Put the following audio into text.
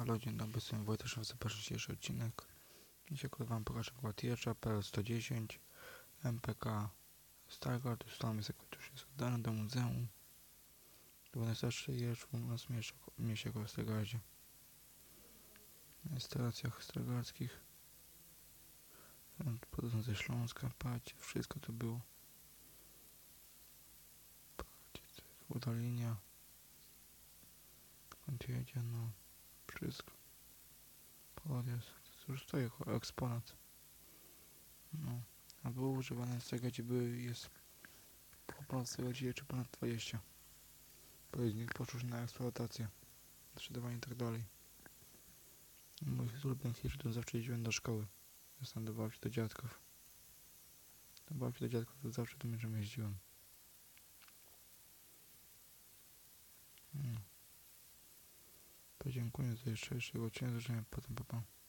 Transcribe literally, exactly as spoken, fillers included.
Halo, dzień dobry, jestem Wojtek, zapraszam dzisiejszy odcinek. Dzisiaj wam pokażę Guatierza P L sto dziesięć M P K Stargard. Ustalamy sobie, już jest oddany do muzeum. To najstarszy jeż u nas w mieście w Stargardzie. Na instalacjach stargardzkich. Pochodzą ze Śląska, patrzcie, wszystko to było. Patrzcie, to jest ta linia. Skąd jedzie, no. Wszystko. Podjazd. To już stoi jako eksponat. No. A było używane z tego, gdzie były, jest po polsce godzinie czy ponad dwadzieścia. Później poszło już na eksploatację, sprzedawanie i tak dalej. Moich ulubionych jeździ to zawsze jeździłem do szkoły. Jestem do babci, do dziadków. Do babci, do dziadków to zawsze tym jeździłem jeździłem. No. To dziękuję za jeszcze, jeszcze odcinek, że potem papa.